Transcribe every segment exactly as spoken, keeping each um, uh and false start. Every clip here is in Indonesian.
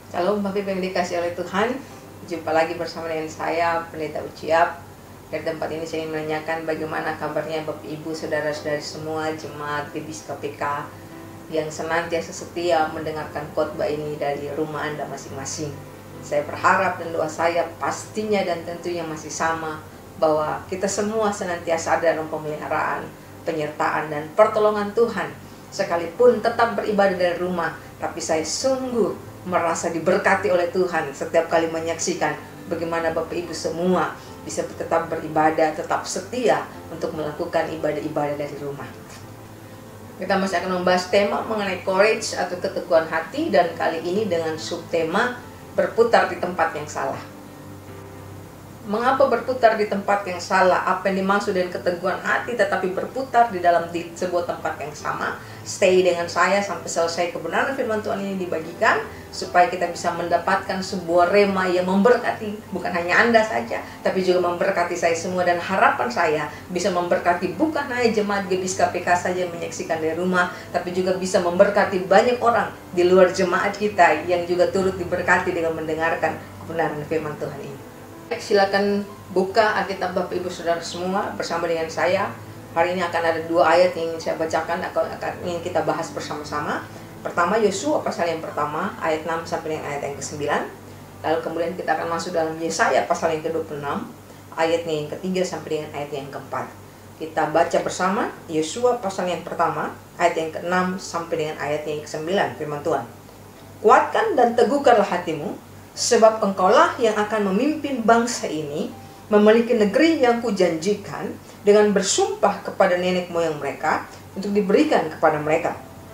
Shalom Bapak Ibu yang dikasihi oleh Tuhan. Jumpa lagi bersama dengan saya, Pendeta Uciap. Dari tempat ini saya ingin menanyakan bagaimana kabarnya Bapak Ibu, saudara-saudari semua jemaat G B I S K P K yang senantiasa setia mendengarkan khotbah ini dari rumah Anda masing-masing. Saya berharap dan doa saya pastinya dan tentunya masih sama, bahwa kita semua senantiasa ada dalam pemeliharaan, penyertaan dan pertolongan Tuhan. Sekalipun tetap beribadah dari rumah, tapi saya sungguh merasa diberkati oleh Tuhan setiap kali menyaksikan bagaimana Bapak Ibu semua bisa tetap beribadah, tetap setia untuk melakukan ibadah-ibadah dari rumah. Kita masih akan membahas tema mengenai courage atau keteguhan hati, dan kali ini dengan subtema berputar di tempat yang salah. Mengapa berputar di tempat yang salah? Apa yang dimaksud dengan keteguhan hati tetapi berputar di dalam di sebuah tempat yang sama? Stay dengan saya sampai selesai kebenaran firman Tuhan ini dibagikan, supaya kita bisa mendapatkan sebuah rema yang memberkati bukan hanya Anda saja, tapi juga memberkati saya semua. Dan harapan saya bisa memberkati bukan hanya jemaat G B I S K P K saja yang menyaksikan dari rumah, tapi juga bisa memberkati banyak orang di luar jemaat kita yang juga turut diberkati dengan mendengarkan kebenaran firman Tuhan ini. Silakan buka Alkitab Bapak Ibu Saudara semua bersama dengan saya. Hari ini akan ada dua ayat yang ingin saya bacakan, akan, akan ingin kita bahas bersama-sama. Pertama, Yosua pasal yang pertama, ayat enam sampai dengan ayat yang kesembilan. Lalu kemudian kita akan masuk dalam Yesaya pasal yang ke dua puluh enam, ayatnya yang ketiga sampai dengan ayat yang keempat. Kita baca bersama Yosua pasal yang pertama, ayat yang keenam sampai dengan ayat yang kesembilan. Firman Tuhan. Kuatkan dan teguhkanlah hatimu, sebab engkaulah yang akan memimpin bangsa ini, memiliki negeri yang kujanjikan dengan bersumpah kepada nenek moyang mereka untuk diberikan kepada mereka.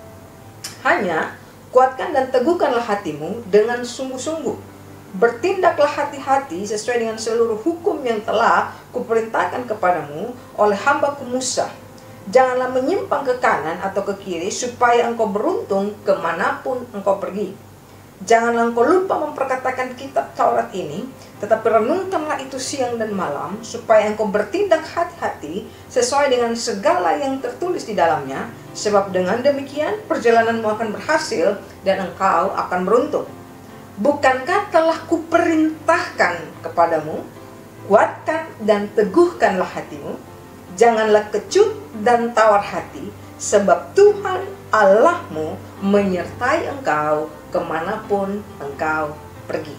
Hanya kuatkan dan teguhkanlah hatimu dengan sungguh-sungguh. Bertindaklah hati-hati sesuai dengan seluruh hukum yang telah kuperintahkan kepadamu oleh hambaku Musa. Janganlah menyimpang ke kanan atau ke kiri, supaya engkau beruntung kemanapun engkau pergi. Janganlah engkau lupa memperkatakan kitab Taurat ini, tetapi renungkanlah itu siang dan malam, supaya engkau bertindak hati-hati sesuai dengan segala yang tertulis di dalamnya, sebab dengan demikian perjalananmu akan berhasil dan engkau akan beruntung. Bukankah telah kuperintahkan kepadamu, kuatkan dan teguhkanlah hatimu, janganlah kecut dan tawar hati, sebab Tuhan Allahmu menyertai engkau kemanapun engkau pergi.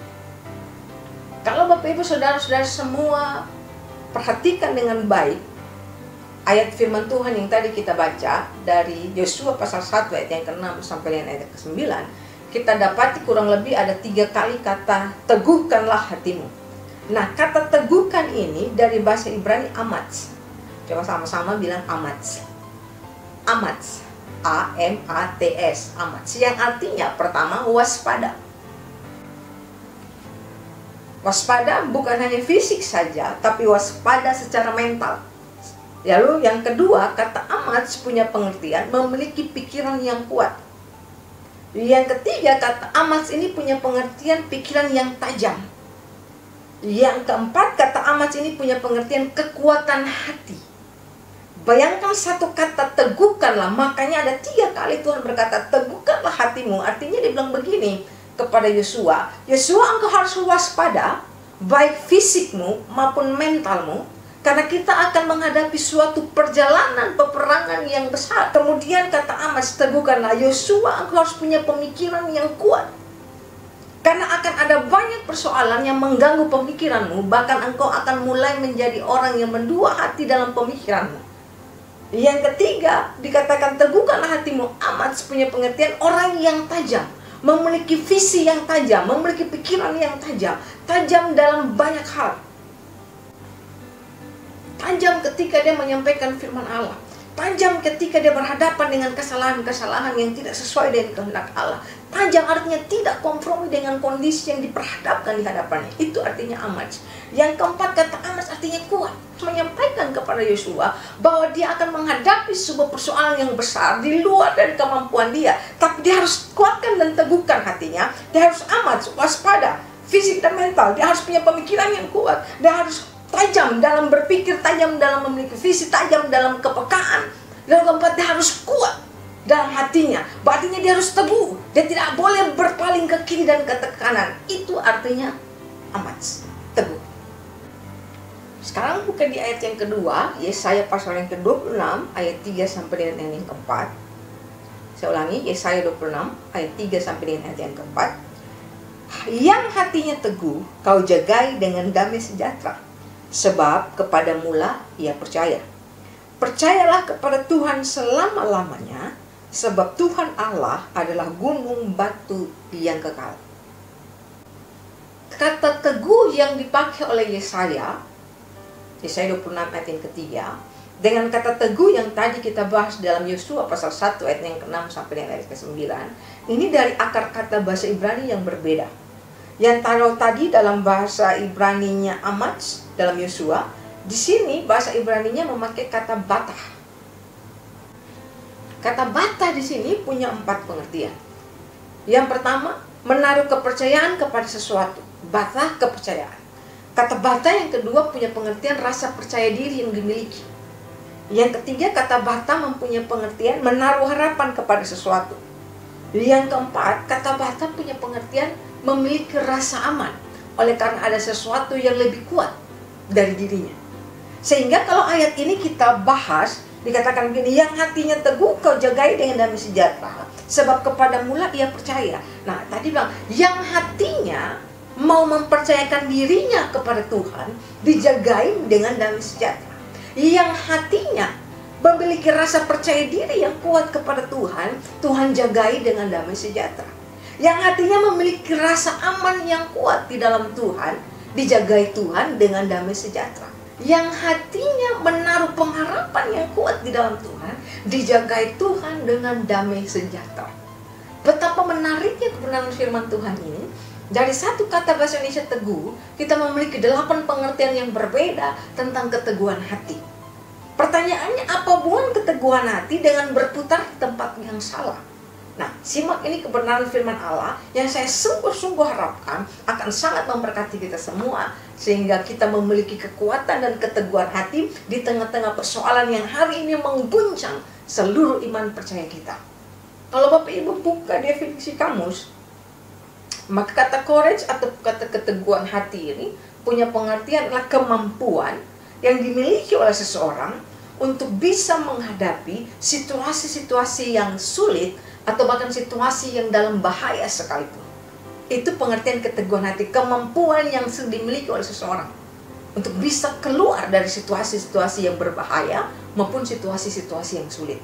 Kalau Bapak Ibu Saudara-saudara semua perhatikan dengan baik ayat firman Tuhan yang tadi kita baca dari Yosua pasal satu ayat yang keenam sampai dengan ayat yang kesembilan, kita dapati kurang lebih ada tiga kali kata teguhkanlah hatimu. Nah, kata teguhkan ini dari bahasa Ibrani amats. Coba sama-sama bilang amats. Amats. A M A T S, amats, yang artinya pertama waspada. Waspada bukan hanya fisik saja, tapi waspada secara mental. Lalu yang kedua, kata amats punya pengertian memiliki pikiran yang kuat. Yang ketiga, kata amats ini punya pengertian pikiran yang tajam. Yang keempat, kata amats ini punya pengertian kekuatan hati. Bayangkan satu kata teguhkanlah, makanya ada tiga kali Tuhan berkata teguhkanlah hatimu. Artinya dia bilang begini kepada Yosua, Yosua engkau harus waspada, baik fisikmu maupun mentalmu, karena kita akan menghadapi suatu perjalanan peperangan yang besar. Kemudian kata Amats, teguhkanlah Yosua, engkau harus punya pemikiran yang kuat, karena akan ada banyak persoalan yang mengganggu pemikiranmu. Bahkan engkau akan mulai menjadi orang yang mendua hati dalam pemikiranmu. Yang ketiga, dikatakan teguhkanlah hatimu. Amats punya pengertian orang yang tajam, memiliki visi yang tajam, memiliki pikiran yang tajam, tajam dalam banyak hal. Tajam ketika dia menyampaikan firman Allah, tajam ketika dia berhadapan dengan kesalahan-kesalahan yang tidak sesuai dengan kehendak Allah. Tajam artinya tidak kompromi dengan kondisi yang diperhadapkan di hadapannya. Itu artinya amats. Yang keempat, kata amats artinya kuat. Menyampaikan kepada Yosua bahwa dia akan menghadapi sebuah persoalan yang besar di luar dari kemampuan dia, tapi dia harus kuatkan dan teguhkan hatinya. Dia harus amats, waspada, fisik dan mental. Dia harus punya pemikiran yang kuat. Dia harus tajam dalam berpikir, tajam dalam memiliki visi, tajam dalam kepekaan. Dan keempat, dia harus kuat. dalam hatinya. Berarti dia harus teguh. Dia tidak boleh berpaling ke kiri dan ke kanan. Itu artinya amats, teguh. Sekarang buka di ayat yang kedua, Yesaya pasal yang ke dua puluh enam ayat tiga sampai dengan yang keempat. Saya ulangi, Yesaya dua puluh enam ayat tiga sampai dengan ayat yang keempat. Yang hatinya teguh kau jagai dengan damai sejahtera, sebab kepada mula ia percaya. Percayalah kepada Tuhan selama-lamanya, sebab Tuhan Allah adalah gunung batu yang kekal. Kata teguh yang dipakai oleh Yesaya, Yesaya dua puluh enam ayat yang ketiga, dengan kata teguh yang tadi kita bahas dalam Yosua pasal satu ayat yang keenam sampai dengan ayat ke sembilan, ini dari akar kata bahasa Ibrani yang berbeda. Yang taruh tadi dalam bahasa Ibraninya amats dalam Yosua, di sini bahasa Ibraninya memakai kata batah. Kata batah di sini punya empat pengertian. Yang pertama, menaruh kepercayaan kepada sesuatu. Batah, kepercayaan. Kata bata yang kedua punya pengertian rasa percaya diri yang dimiliki. Yang ketiga, kata bata mempunyai pengertian menaruh harapan kepada sesuatu. Yang keempat, kata bata punya pengertian memiliki rasa aman oleh karena ada sesuatu yang lebih kuat dari dirinya. Sehingga kalau ayat ini kita bahas, dikatakan begini, yang hatinya teguh kau jagai dengan damai sejahtera, sebab kepada mula ia percaya. Nah, tadi bilang, yang hatinya mau mempercayakan dirinya kepada Tuhan, dijagai dengan damai sejahtera. Yang hatinya memiliki rasa percaya diri yang kuat kepada Tuhan, Tuhan jagai dengan damai sejahtera. Yang hatinya memiliki rasa aman yang kuat di dalam Tuhan, dijagai Tuhan dengan damai sejahtera. Yang hatinya menaruh pengharapan yang kuat di dalam Tuhan, dijagai Tuhan dengan damai sejahtera. Betapa menariknya kebenaran firman Tuhan ini. Dari satu kata bahasa Indonesia teguh, kita memiliki delapan pengertian yang berbeda tentang keteguhan hati. Pertanyaannya, apa hubungan keteguhan hati dengan berputar di tempat yang salah? Nah, simak ini kebenaran firman Allah yang saya sungguh-sungguh harapkan akan sangat memberkati kita semua, sehingga kita memiliki kekuatan dan keteguhan hati di tengah-tengah persoalan yang hari ini mengguncang seluruh iman percaya kita. Kalau Bapak Ibu buka definisi kamus, maka kata courage atau kata keteguhan hati ini punya pengertian adalah kemampuan yang dimiliki oleh seseorang untuk bisa menghadapi situasi-situasi yang sulit atau bahkan situasi yang dalam bahaya sekalipun. Itu pengertian keteguhan hati, kemampuan yang dimiliki oleh seseorang untuk bisa keluar dari situasi-situasi yang berbahaya maupun situasi-situasi yang sulit.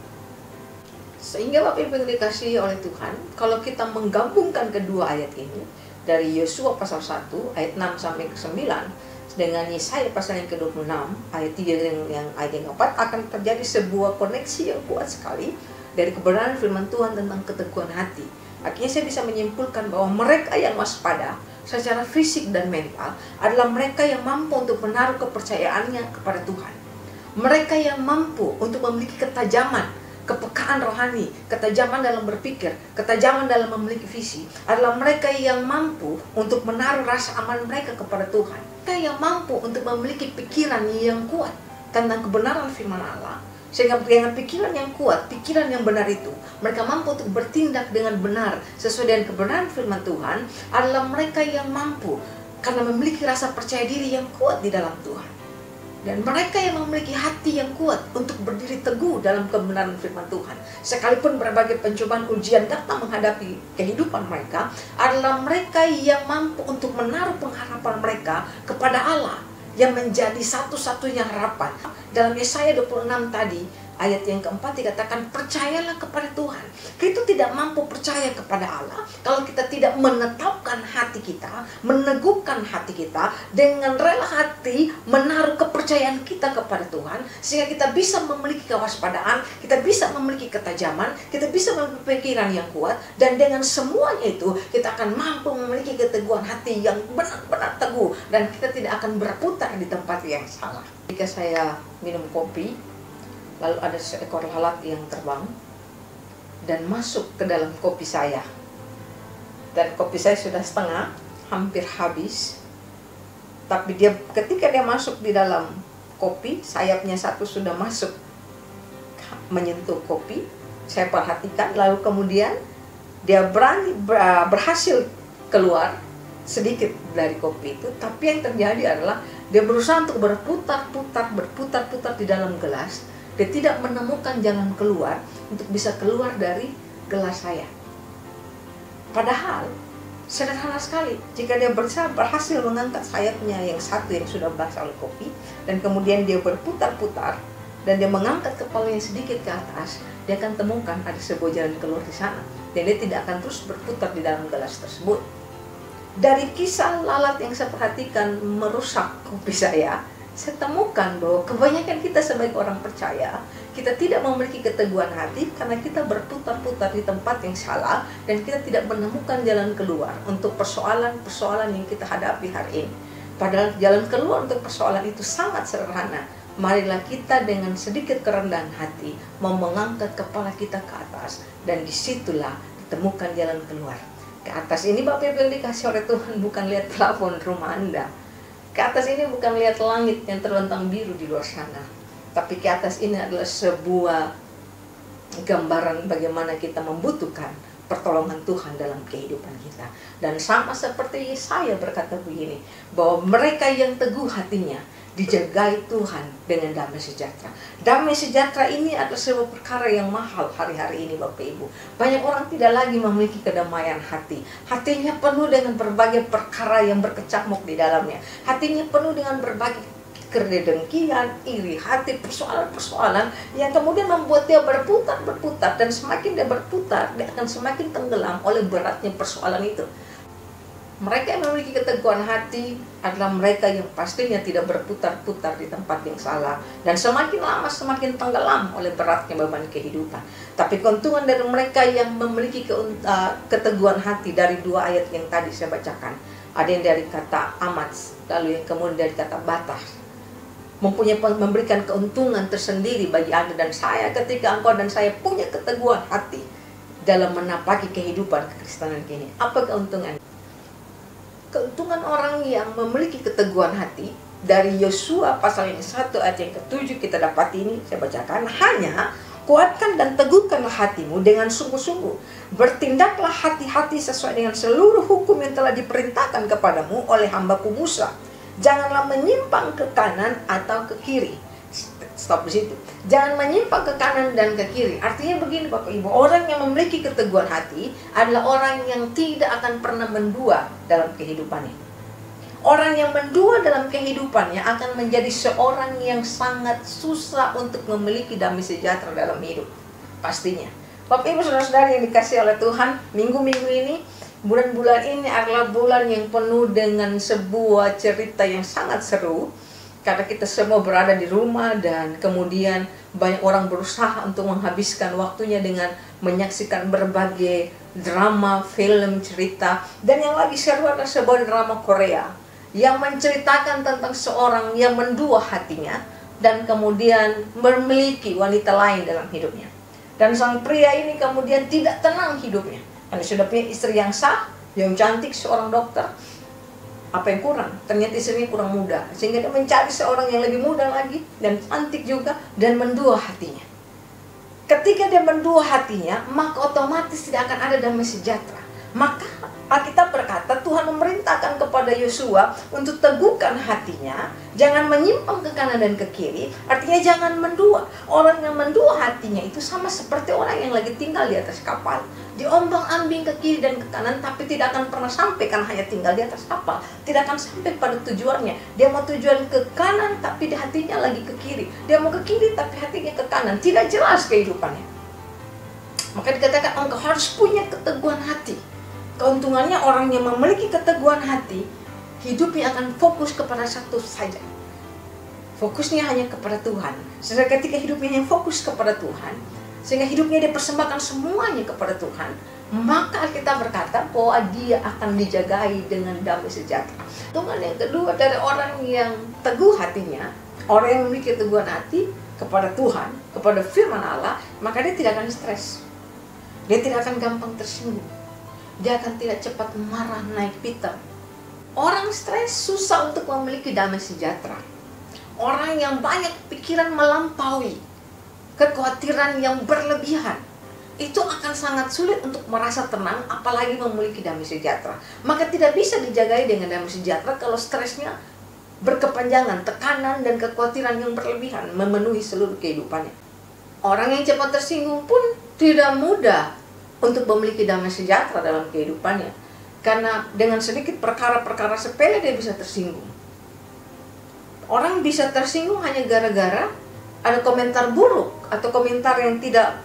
Sehingga Bapak Ibu yang dikasihi oleh Tuhan, kalau kita menggabungkan kedua ayat ini dari Yosua pasal satu ayat enam sampai ke sembilan dengan Yesaya pasal yang ke dua puluh enam ayat tiga yang, yang ayat yang keempat, akan terjadi sebuah koneksi yang kuat sekali dari kebenaran firman Tuhan tentang keteguhan hati. Akhirnya saya bisa menyimpulkan bahwa mereka yang waspada secara fisik dan mental adalah mereka yang mampu untuk menaruh kepercayaannya kepada Tuhan. Mereka yang mampu untuk memiliki ketajaman, kepekaan rohani, ketajaman dalam berpikir, ketajaman dalam memiliki visi, adalah mereka yang mampu untuk menaruh rasa aman mereka kepada Tuhan. Mereka yang mampu untuk memiliki pikiran yang kuat tentang kebenaran firman Allah, sehingga dengan pikiran yang kuat, pikiran yang benar itu, mereka mampu untuk bertindak dengan benar sesuai dengan kebenaran firman Tuhan, adalah mereka yang mampu karena memiliki rasa percaya diri yang kuat di dalam Tuhan. Dan mereka yang memiliki hati yang kuat untuk berdiri teguh dalam kebenaran firman Tuhan, sekalipun berbagai pencobaan ujian datang menghadapi kehidupan mereka, adalah mereka yang mampu untuk menaruh pengharapan mereka kepada Allah yang menjadi satu-satunya harapan. Dalam Yesaya dua puluh enam tadi, ayat yang keempat dikatakan, percayalah kepada Tuhan. Kita tidak mampu percaya kepada Allah kalau kita tidak menetapkan hati kita, meneguhkan hati kita dengan rela hati, menaruh kepercayaan kita kepada Tuhan, sehingga kita bisa memiliki kewaspadaan, kita bisa memiliki ketajaman, kita bisa memiliki pikiran yang kuat, dan dengan semuanya itu kita akan mampu memiliki keteguhan hati yang benar-benar teguh, dan kita tidak akan berputar di tempat yang salah. Jika saya minum kopi, lalu ada seekor lalat yang terbang dan masuk ke dalam kopi saya, dan kopi saya sudah setengah, hampir habis, tapi dia ketika dia masuk di dalam kopi, sayapnya satu sudah masuk menyentuh kopi, saya perhatikan, lalu kemudian dia berani berhasil keluar sedikit dari kopi itu, tapi yang terjadi adalah dia berusaha untuk berputar-putar, berputar-putar di dalam gelas. Dia tidak menemukan jalan keluar untuk bisa keluar dari gelas saya. Padahal sederhana sekali, jika dia berusaha berhasil mengangkat sayapnya yang satu yang sudah basah oleh kopi, dan kemudian dia berputar-putar, dan dia mengangkat kepalanya sedikit ke atas, dia akan temukan ada sebuah jalan keluar di sana. Dan dia tidak akan terus berputar di dalam gelas tersebut. Dari kisah lalat yang saya perhatikan merusak kopi saya, saya temukan bahwa kebanyakan kita sebagai orang percaya, kita tidak memiliki keteguhan hati karena kita berputar-putar di tempat yang salah dan kita tidak menemukan jalan keluar untuk persoalan-persoalan yang kita hadapi hari ini. Padahal jalan keluar untuk persoalan itu sangat sederhana. Marilah kita dengan sedikit kerendahan hati mau mengangkat kepala kita ke atas, dan disitulah ditemukan jalan keluar. Ke atas ini Bapak Ibu yang dikasih oleh Tuhan bukan lihat plafon rumah Anda. Ke atas ini bukan lihat langit yang terlentang biru di luar sana. Tapi ke atas ini adalah sebuah gambaran bagaimana kita membutuhkan pertolongan Tuhan dalam kehidupan kita. Dan sama seperti Yesaya berkata begini, bahwa mereka yang teguh hatinya dijagai Tuhan dengan damai sejahtera. Damai sejahtera ini adalah sebuah perkara yang mahal hari-hari ini Bapak Ibu. Banyak orang tidak lagi memiliki kedamaian hati. Hatinya penuh dengan berbagai perkara yang berkecamuk di dalamnya. Hatinya penuh dengan berbagai kedengkian, iri hati, persoalan-persoalan yang kemudian membuat dia berputar-berputar, dan semakin dia berputar, dia akan semakin tenggelam oleh beratnya persoalan itu. Mereka yang memiliki keteguhan hati adalah mereka yang pastinya tidak berputar-putar di tempat yang salah, dan semakin lama semakin tenggelam oleh beratnya beban kehidupan. Tapi keuntungan dari mereka yang memiliki keteguhan hati dari dua ayat yang tadi saya bacakan, ada yang dari kata amats, lalu yang kemudian dari kata batas, mempunyai memberikan keuntungan tersendiri bagi Anda dan saya ketika engkau dan saya punya keteguhan hati dalam menapaki kehidupan kekristenan ini. Apa keuntungan? Keuntungan orang yang memiliki keteguhan hati dari Yosua pasal yang satu ayat yang ketujuh kita dapat ini, saya bacakan, hanya kuatkan dan teguhkanlah hatimu dengan sungguh-sungguh, bertindaklah hati-hati sesuai dengan seluruh hukum yang telah diperintahkan kepadamu oleh hambaku Musa. Janganlah menyimpang ke kanan atau ke kiri. Stop di situ. Jangan menyimpang ke kanan dan ke kiri. Artinya begini Bapak Ibu, orang yang memiliki keteguhan hati adalah orang yang tidak akan pernah mendua dalam kehidupannya. Orang yang mendua dalam kehidupannya akan menjadi seorang yang sangat susah untuk memiliki damai sejahtera dalam hidup. Pastinya. Bapak Ibu saudara-saudari yang dikasih oleh Tuhan, minggu-minggu ini, bulan-bulan ini adalah bulan yang penuh dengan sebuah cerita yang sangat seru. Karena kita semua berada di rumah dan kemudian banyak orang berusaha untuk menghabiskan waktunya dengan menyaksikan berbagai drama, film, cerita. Dan yang lagi seru adalah sebuah drama Korea yang menceritakan tentang seorang yang mendua hatinya dan kemudian memiliki wanita lain dalam hidupnya. Dan sang pria ini kemudian tidak tenang hidupnya. Karena sudah punya istri yang sah, yang cantik, seorang dokter. Apa yang kurang? Ternyata istrinya kurang muda. Sehingga dia mencari seorang yang lebih muda lagi dan cantik juga dan mendua hatinya. Ketika dia mendua hatinya, maka otomatis tidak akan ada damai sejahtera. Maka Alkitab berkata Tuhan memerintahkan kepada Yosua untuk teguhkan hatinya, jangan menyimpang ke kanan dan ke kiri. Artinya jangan mendua. Orang yang mendua hatinya itu sama seperti orang yang lagi tinggal di atas kapal. Diombang-ambing ke kiri dan ke kanan, tapi tidak akan pernah sampai karena hanya tinggal di atas kapal. Tidak akan sampai pada tujuannya. Dia mau tujuan ke kanan, tapi di hatinya lagi ke kiri. Dia mau ke kiri, tapi hatinya ke kanan. Tidak jelas kehidupannya. Maka dikatakan engkau harus punya keteguhan hati. Keuntungannya orang yang memiliki keteguhan hati, hidupnya akan fokus kepada satu saja. Fokusnya hanya kepada Tuhan. Sehingga ketika hidupnya yang fokus kepada Tuhan, sehingga hidupnya dia persembahkan semuanya kepada Tuhan, maka kita berkata bahwa dia akan dijagai dengan damai sejahtera. Keuntungan yang kedua dari orang yang teguh hatinya, orang yang memiliki keteguhan hati kepada Tuhan, kepada firman Allah, maka dia tidak akan stres. Dia tidak akan gampang tersinggung. Dia akan tidak cepat marah, naik pitam. Orang stres susah untuk memiliki damai sejahtera. Orang yang banyak pikiran melampaui, kekhawatiran yang berlebihan, itu akan sangat sulit untuk merasa tenang, apalagi memiliki damai sejahtera. Maka tidak bisa dijagai dengan damai sejahtera kalau stresnya berkepanjangan, tekanan dan kekhawatiran yang berlebihan memenuhi seluruh kehidupannya. Orang yang cepat tersinggung pun tidak mudah untuk memiliki damai sejahtera dalam kehidupannya, karena dengan sedikit perkara-perkara sepele dia bisa tersinggung. Orang bisa tersinggung hanya gara-gara ada komentar buruk atau komentar yang tidak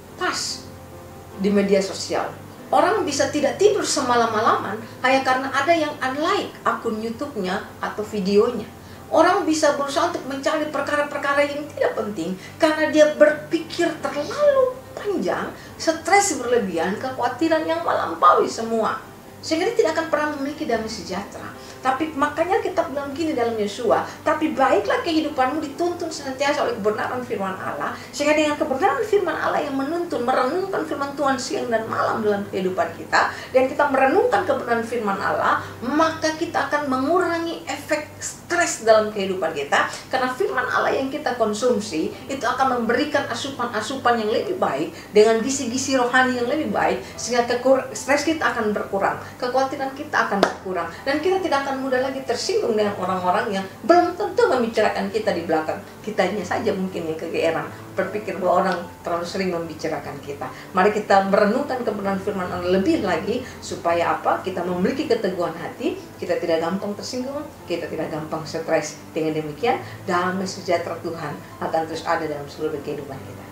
pas di media sosial. Orang bisa tidak tidur semalam-malaman hanya karena ada yang unlike akun YouTube-nya atau videonya. Orang bisa berusaha untuk mencari perkara-perkara yang tidak penting karena dia berpikir terlalu panjang, stres berlebihan, kekhawatiran yang melampaui semua, sehingga dia tidak akan pernah memiliki damai sejahtera. Tapi makanya kita bilang gini dalam Yosua, tapi baiklah kehidupanmu dituntun senantiasa oleh kebenaran firman Allah, sehingga dengan kebenaran firman Allah yang menuntun, merenungkan firman Tuhan siang dan malam dalam kehidupan kita, dan kita merenungkan kebenaran firman Allah, maka kita akan mengurangi efek stres dalam kehidupan kita, karena firman Allah yang kita konsumsi itu akan memberikan asupan-asupan yang lebih baik dengan gizi-gizi rohani yang lebih baik, sehingga stres kita akan berkurang, kekhawatiran kita akan berkurang, dan kita tidak akan mudah lagi tersinggung dengan orang-orang yang belum tentu membicarakan kita di belakang. Kitanya saja mungkin yang kegeeran, berpikir bahwa orang terlalu sering membicarakan kita. Mari kita merenungkan kebenaran firman Allah lebih lagi, supaya apa? Kita memiliki keteguhan hati, kita tidak gampang tersinggung, kita tidak gampang stres. Dengan demikian, damai sejahtera Tuhan akan terus ada dalam seluruh kehidupan kita.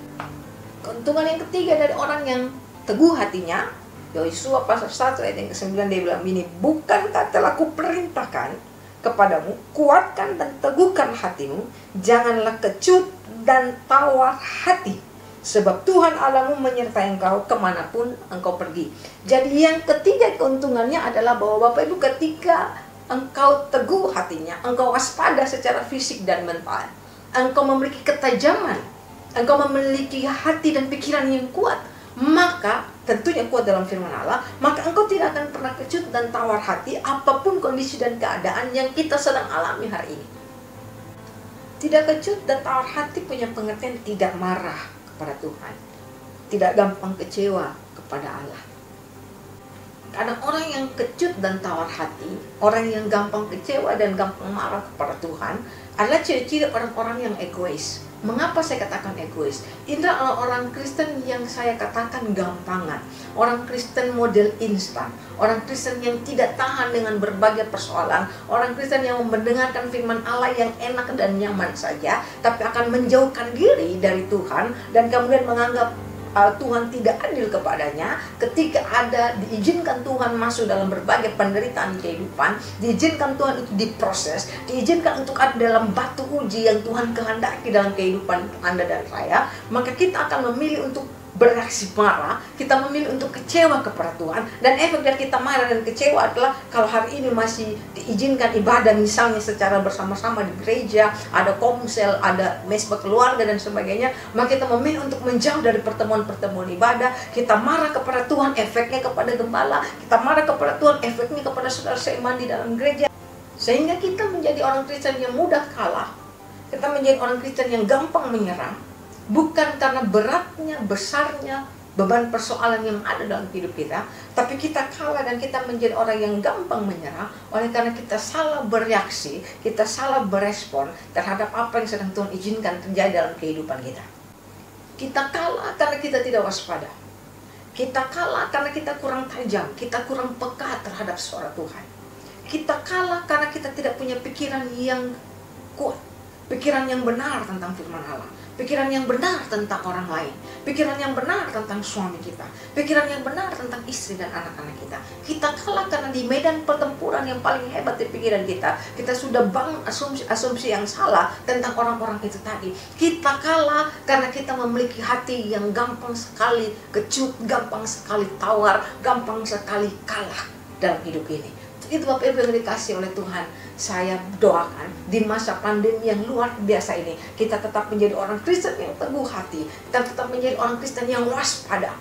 Keuntungan yang ketiga dari orang yang teguh hatinya, Yosua pasal satu ayat yang kesembilan, dia bilang ini, bukankah telah kuperintahkan kepadamu, kuatkan dan teguhkan hatimu, janganlah kecut dan tawar hati, sebab Tuhan Allahmu menyertai engkau kemanapun engkau pergi. Jadi yang ketiga keuntungannya adalah bahwa Bapak Ibu, ketika engkau teguh hatinya, engkau waspada secara fisik dan mental, engkau memiliki ketajaman, engkau memiliki hati dan pikiran yang kuat, maka tentunya kuat dalam firman Allah, maka engkau tidak akan pernah kecut dan tawar hati apapun kondisi dan keadaan yang kita sedang alami hari ini. Tidak kecut dan tawar hati punya pengertian tidak marah kepada Tuhan, tidak gampang kecewa kepada Allah. Karena orang yang kecut dan tawar hati, orang yang gampang kecewa dan gampang marah kepada Tuhan adalah ciri-ciri orang-orang yang egois. Mengapa saya katakan egois? Ini adalah orang Kristen yang saya katakan gampangan, orang Kristen model instan, orang Kristen yang tidak tahan dengan berbagai persoalan, orang Kristen yang mendengarkan firman Allah yang enak dan nyaman saja, tapi akan menjauhkan diri dari Tuhan dan kemudian menganggap Uh, Tuhan tidak adil kepadanya. Ketika ada diizinkan Tuhan masuk dalam berbagai penderitaan kehidupan, diizinkan Tuhan itu diproses, diizinkan untuk ada dalam batu uji yang Tuhan kehendaki dalam kehidupan Anda dan saya, maka kita akan memilih untuk bereaksi marah, kita memilih untuk kecewa kepada Tuhan. Dan efek dari kita marah dan kecewa adalah kalau hari ini masih diizinkan ibadah misalnya secara bersama-sama di gereja, ada komsel, ada mesbah keluarga dan sebagainya, maka kita memilih untuk menjauh dari pertemuan-pertemuan ibadah. Kita marah kepada Tuhan, efeknya kepada gembala. Kita marah kepada Tuhan, efeknya kepada saudara seiman di dalam gereja. Sehingga kita menjadi orang Kristen yang mudah kalah, kita menjadi orang Kristen yang gampang menyerah, bukan karena beratnya, besarnya beban persoalan yang ada dalam hidup kita, tapi kita kalah dan kita menjadi orang yang gampang menyerah oleh karena kita salah bereaksi, kita salah berespon terhadap apa yang sedang Tuhan izinkan terjadi dalam kehidupan kita. Kita kalah karena kita tidak waspada. Kita kalah karena kita kurang tajam, kita kurang peka terhadap suara Tuhan. Kita kalah karena kita tidak punya pikiran yang kuat, pikiran yang benar tentang firman Allah, pikiran yang benar tentang orang lain, pikiran yang benar tentang suami kita, pikiran yang benar tentang istri dan anak-anak kita. Kita kalah karena di medan pertempuran yang paling hebat di pikiran kita, kita sudah bangun asumsi-asumsi yang salah tentang orang-orang itu tadi. Kita kalah karena kita memiliki hati yang gampang sekali kecut, gampang sekali tawar, gampang sekali kalah dalam hidup ini. Itu Bapak Ibu yang dikasih oleh Tuhan, saya doakan di masa pandemi yang luar biasa ini, kita tetap menjadi orang Kristen yang teguh hati, kita tetap menjadi orang Kristen yang waspada.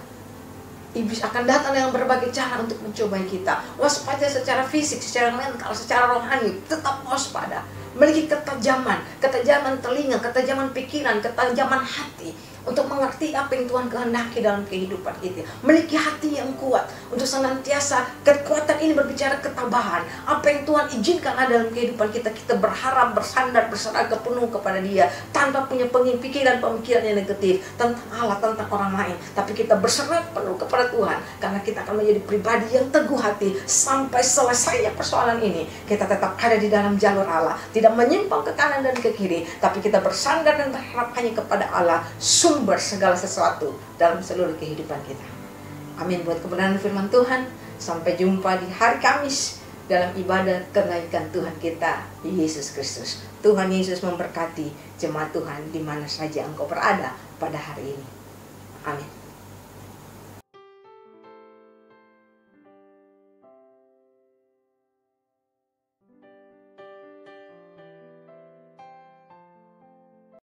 Iblis akan datang dengan berbagai cara untuk mencobai kita. Waspada secara fisik, secara mental, secara rohani, tetap waspada. Memiliki ketajaman, ketajaman telinga, ketajaman pikiran, ketajaman hati, untuk mengerti apa yang Tuhan kehendaki dalam kehidupan kita, memiliki hati yang kuat untuk senantiasa. Kekuatan ini berbicara ketabahan, apa yang Tuhan izinkan ada dalam kehidupan kita. Kita berharap, bersandar, berserah penuh kepada Dia, tanpa punya pikiran pemikiran yang negatif tentang Allah, tentang orang lain, tapi kita berserah penuh kepada Tuhan, karena kita akan menjadi pribadi yang teguh hati sampai selesainya persoalan ini. Kita tetap ada di dalam jalur Allah, tidak menyimpang ke kanan dan ke kiri, tapi kita bersandar dan berharap hanya kepada Allah, sumber segala sesuatu dalam seluruh kehidupan kita. Amin. Buat kebenaran firman Tuhan, sampai jumpa di hari Kamis dalam ibadah kenaikan Tuhan kita, Yesus Kristus. Tuhan Yesus memberkati jemaat Tuhan di mana saja engkau berada pada hari ini. Amin.